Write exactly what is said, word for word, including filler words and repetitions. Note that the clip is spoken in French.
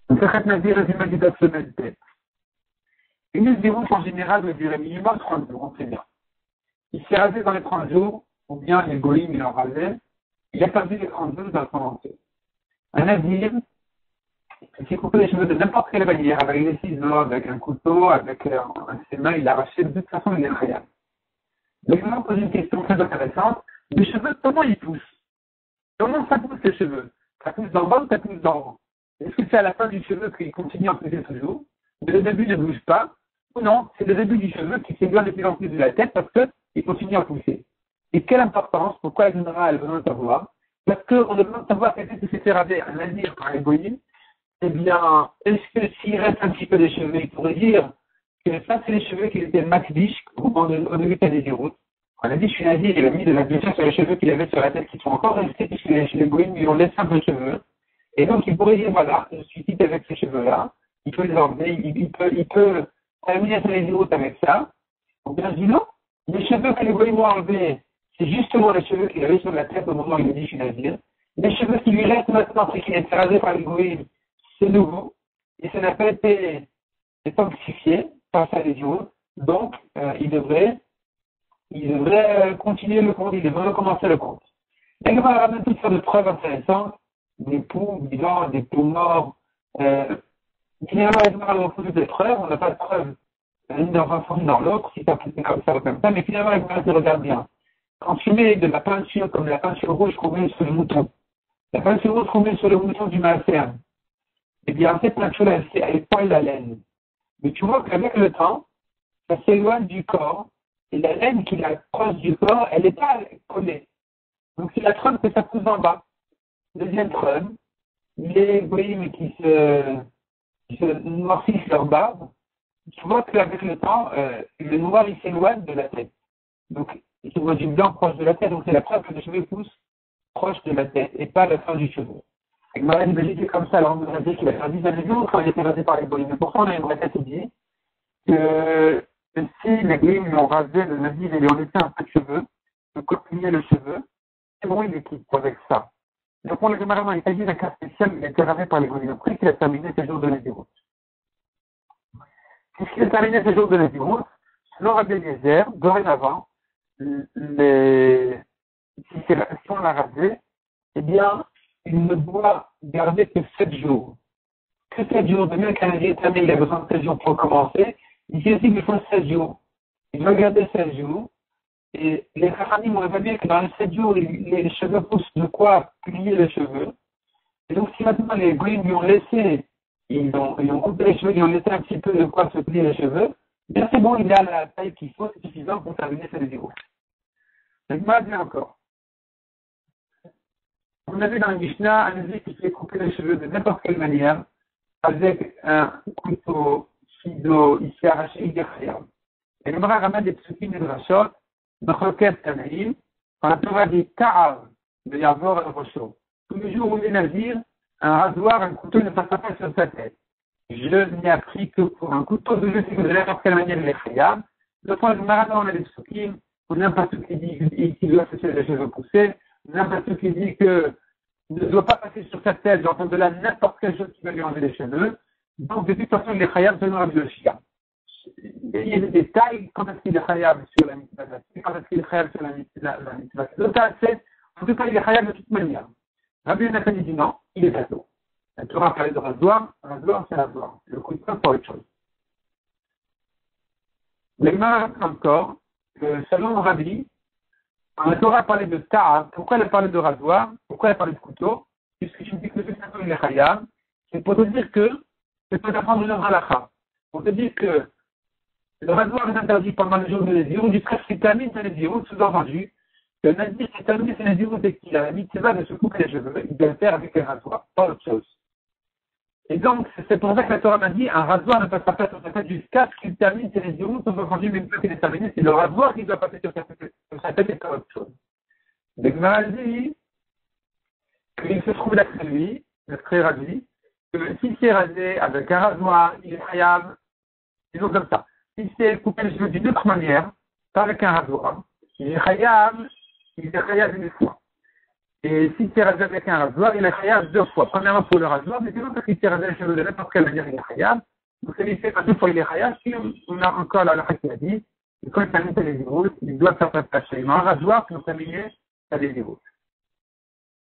Donc, le Nazir résumé du date semaine tête. Une Nazirut en général doit durer minimum trente jours, on sait bien. Il s'est rasé dans les trente jours, ou bien les goïms, il en rasé, il a perdu les trente jours dans son entier. Un Nazir, il s'est coupé les cheveux de n'importe quelle manière, avec des ciseaux, avec un couteau, avec euh, ses mains, il a arraché, de toute façon, il est rien. Donc, je vais poser une question très intéressante. Les cheveux, comment ils poussent? Comment ça pousse les cheveux? Ça pousse d'en bas ou ça pousse d'en haut? Est-ce que c'est à la fin du cheveu qu'il continue à pousser toujours? Mais le début ne bouge pas? Ou non, c'est le début du cheveu qui s'éloigne de plus en plus de la tête parce qu'il continue à pousser. Et quelle importance? Pourquoi la générale a besoin de savoir? Parce qu'on a besoin de savoir quelqu'un qui s'est fait raser un nazir par les goïms. Eh bien, est-ce que s'il reste un petit peu des cheveux, il pourrait dire que ça, c'est les cheveux qui étaient makdish au début de la déroute? On a dit, je suis nazir, il a mis de la blessure sur les cheveux qu'il avait sur la tête qui sont encore restés, puisque les, les goïms lui ont laissé un peu de cheveux. Et donc, il pourrait dire, voilà, je suis quitté avec ces cheveux-là, il peut les enlever, il, il peut, il peut terminer sa déroute avec ça. On bien dit non, les cheveux que les goïms ont enlevés, c'est justement les cheveux qu'il avait sur la tête au moment où il a dit, je suis nazir. Les cheveux qui lui restent maintenant, après qu'il a été rasé par les goïms, c'est nouveau, et ça n'a pas été sanctifié par sa légion, donc euh, il devrait, il devrait continuer le compte, il devrait recommencer le compte. Et on va ramener toutes sortes de preuves intéressantes, des poux vivants, des poux morts. Euh, finalement, il va avoir toutes des preuves, on n'a pas de preuves l'une dans un sens ni dans l'autre, si ça fonctionne comme ça ou comme ça, mais finalement, il va se regarder bien. Quand tu mets de la peinture comme la peinture rouge qu'on met sur le mouton, la peinture rouge qu'on met sur le mouton du maaser, eh bien, cette peinture-là, elle, elle poille la laine. Mais tu vois qu'avec le temps, ça s'éloigne du corps, et la laine qui est proche du corps, elle n'est pas collée. Donc, c'est la preuve que ça pousse en bas. Deuxième preuve, les goïms qui se, qui se noircissent leur barbe, tu vois qu'avec le temps, euh, le noir, il s'éloigne de la tête. Donc, tu vois du blanc proche de la tête, donc c'est la preuve que les cheveux poussent proche de la tête, et pas à la fin du cheveu. Et Marie imagine que comme ça, alors on voudrait dire qu'il a perdu sa maison quand il était rasé par les goïms. Mais pourquoi on a une vraie tête dit que si les goïms lui ont rasé le nazir et lui ont laissé un peu de cheveux, de continuer le cheveu, c'est bon, il est quitte avec ça. Donc on le généralement, il s'agit d'un cas spécial, il a été rasé par les goïms après qu'il a terminé ses jours de naziroute. Puisqu'il a terminé ses jours de naziroute, selon Rabbi Eliezer, dorénavant, les... si, la... si on l'a rasé, eh bien, il ne doit garder que sept jours. Que sept jours. De même qu'un nazir terminé, il a besoin de sept jours pour commencer. Ici aussi, il faut sept jours. Il doit garder sept jours. Et les Khachanim ont évalué que dans les sept jours, les, les cheveux poussent de quoi plier les cheveux. Et donc, si maintenant les goïms lui ont laissé, ils ont, ils ont coupé les cheveux, ils ont laissé un petit peu de quoi se plier les cheveux, bien c'est bon, il a la taille qu'il faut, c'est suffisant pour terminer ses déroules. Donc, moi, bien encore. On a vu dans le Mishnah un nazir qui fait couper les cheveux de n'importe quelle manière, avec un couteau, ciseau, il s'est arraché, il est khayab. Et le Mara ramène des psukim et de rachot, Mechoket Tanaïm, quand la Torah dit Ta'av, de Yavor et Rocho. Tous les jours où il est nazir, un rasoir, un couteau ne passe pas sur sa tête. Je n'ai appris que pour un couteau de jeu, c'est que de n'importe quelle manière il est khayab. Le point de Mara, on a des psukim, on n'a pas tout qui dit qu'il doit se faire les cheveux poussés, on n'a pas tout qui dit que ne doit pas passer sur sa tête, j'entends de là n'importe quelle chose qui va lui enlever les cheveux. Donc, de toute façon, il est khayab selon Rabbi Yoshia. Il y a des détails, quand est-ce qu'il est khayab sur la mitzvah, quand est-ce qu'il est khayab sur la mitzvah. En tout cas, il est khayab de toute manière. Rabbi Yoshia dit non, il est bateau. La Torah parlait de rasoir, rasoir c'est rasoir. Le coup de poing pour autre chose. Les marques encore, que selon Rabbi, quand la Torah parlait de ta'a, pourquoi elle parlait de rasoir, pourquoi elle parlait de couteau, puisque tu me dis que le fait qu'il est khayab, c'est pour te dire que c'est pour t'apprendre une halakha. Pour te dire que le rasoir est interdit pendant le jour de Nézirut, jusqu'à ce qu'il termine sa Nézirut, sous-entendu, que le nazir qui termine sa Nézirut et qu'il a la mitzvah de se couper les cheveux, il doit le faire avec un rasoir, pas autre chose. Et donc, c'est pour ça que la Torah m'a dit, un rasoir ne passera pas sur sa tête jusqu'à ce qu'il termine ses Nézirut, sous-entendu, mais une fois qu'il est terminé, c'est le rasoir qui doit passer sur sa tête, sur sa tête et pas autre chose. Donc, Gemara dit qu'il se trouve d'après lui, d'après Rabbi, que si c'est rasé avec un rasoir, il est khayab, disons comme ça. Si c'est coupé les cheveux d'une autre manière, pas avec un rasoir, il est khayab, il est khayab une fois. Et si tu es rasé avec un rasoir, il est khayab deux fois. Premièrement pour le rasoir, mais sinon parce qu'il s'est rasé les cheveux de n'importe quelle manière, il est khayab. Donc ça lui fait pas deux fois il est khayab, puis on, on a encore la halakha qui a dit, et quand il termine sa désiroute, il doit faire passer un rasoir pour terminer sa désiroute.